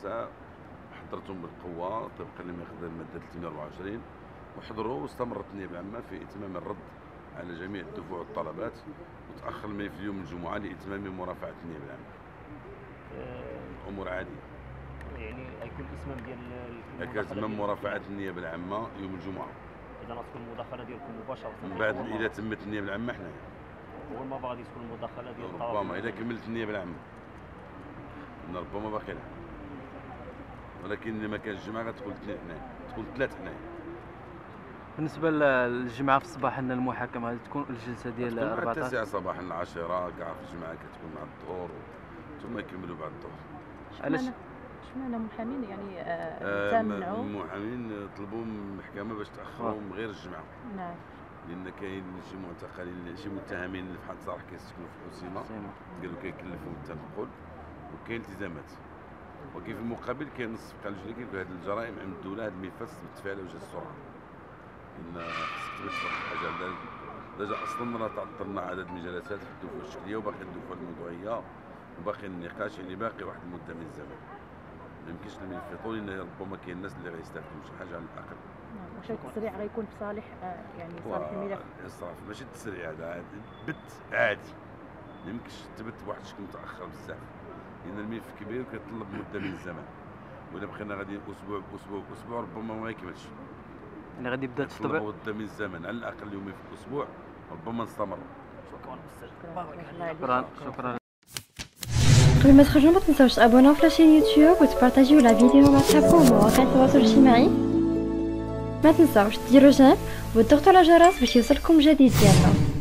الجلسه حضرتهم بالقوه طبقا لمقدار الماده 324 وحضروا، واستمرت النيابه العامه في اتمام الرد على جميع الدفوع والطلبات، وتاخر الملف في يوم الجمعه لاتمام مرافعه النيابه العامه. الامور عاديه. يعني غيكون الاتمام ديال كتمام مرافعه النيابه العامه يوم الجمعه. اذا غتكون المداخله ديالكم مباشره من بعد اذا تمت النيابه العامه حنايا. اول ما غادي تكون المداخله ديال ربما اذا كملت النيابه العامه ربما باقي لها، ولكن اذا ما كانش الجمعه غتكون الاثنين حنايا، تكون ثلاث حنايا. بالنسبه للجمعه في الصباح ان المحاكمه غادي تكون الجلسه ديال 14 مع 9 صباحا ل 10 كاع في الجمعه كتكون مع الظهر ثم يكملوا بعد الظهر. علاش اشمعنى محامين يعني تمنعوا؟ المحامين طلبوا من المحكمه باش تاخرهم غير الجمعه. نعم. لان كاين شي معتقلين شي متهمين اللي بحال صراحه كيسكنوا في الحسيمه قالوا كيكلفوا التنقل وكاين التزامات، وكيف المقابل كاين نص بقى الجري كيقول هذه الجرائم عند الدوله، هذا الملفات تثبت فيها على وجه السرعه. ان خصك تثبت واحد الحاجه ديجا اصلا راه تعطلنا عدد من الجلسات في الدفوع الشكليه وباقي الدفوع الموضوعيه وباقي النقاش، يعني باقي واحد المده من الزمن. ما يمكنش الملف يطول لان ربما كاين الناس اللي غيستافدوا من شي حاجه على الاقل. واش التسريع غيكون في صالح يعني صالح الملف؟ الصراحه ماشي التسريع، هذا بت عادي، ما يمكنش تبت بواحد الشكل متاخر بزاف لان الملف كبير وكيتطلب مده من الزمن، وإلا بقينا غادي اسبوع باسبوع باسبوع ربما ما يكملش. يعني غادي يبدا التطبيق مده من الزمن على الاقل يومين في الاسبوع ربما نستمر. شكرا. قبل ما تخرجوا ما تنساوش تابوناو في لاشين يوتيوب وتبارطاجيو لا فيديو مع صحابكم ومواقع التواصل الاجتماعي. ما تنساوش ديروا جيم وتضغطوا على الجرس باش يوصلكم جديد ديالنا.